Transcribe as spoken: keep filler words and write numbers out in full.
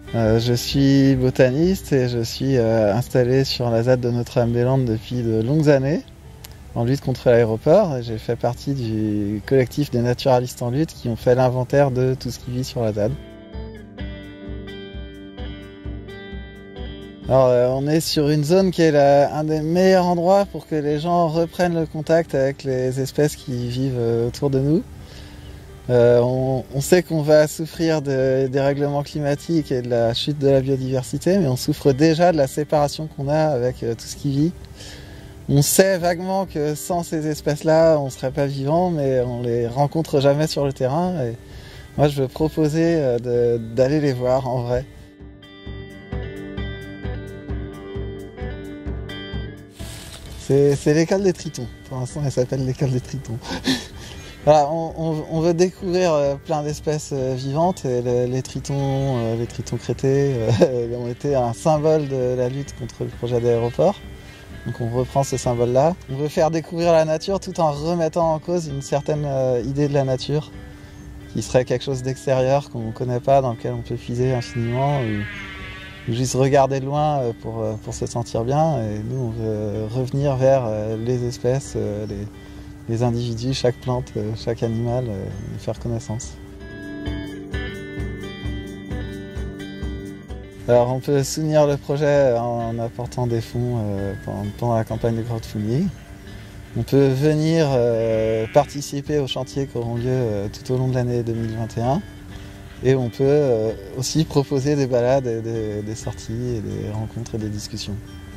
Euh, je suis botaniste et je suis euh, installé sur la Z A D de Notre-Dame-des-Landes depuis de longues années en lutte contre l'aéroport. J'ai fait partie du collectif des naturalistes en lutte qui ont fait l'inventaire de tout ce qui vit sur la Z A D. Alors, euh, on est sur une zone qui est la, un des meilleurs endroits pour que les gens reprennent le contact avec les espèces qui vivent euh, autour de nous. Euh, on, on sait qu'on va souffrir de, des règlements climatiques et de la chute de la biodiversité, mais on souffre déjà de la séparation qu'on a avec euh, tout ce qui vit. On sait vaguement que sans ces espèces-là, on ne serait pas vivant, mais on les rencontre jamais sur le terrain. Et moi, je veux proposer euh, d'aller les voir en vrai. C'est l'école des tritons. Pour l'instant, elle s'appelle l'école des tritons. Voilà, on, on, on veut découvrir euh, plein d'espèces euh, vivantes et le, les tritons, euh, les tritons crêtés euh, ont été un symbole de la lutte contre le projet d'aéroport. Donc on reprend ce symbole-là. On veut faire découvrir la nature tout en remettant en cause une certaine euh, idée de la nature qui serait quelque chose d'extérieur qu'on ne connaît pas, dans lequel on peut puiser infiniment ou, ou juste regarder de loin pour, pour se sentir bien. Et nous, on veut revenir vers euh, les espèces, euh, les les individus, chaque plante, chaque animal, et faire connaissance. Alors on peut soutenir le projet en apportant des fonds pendant la campagne de crowdfunding. On peut venir participer aux chantiers qui auront lieu tout au long de l'année deux mille vingt et un. Et on peut aussi proposer des balades, des, des sorties, et des rencontres et des discussions.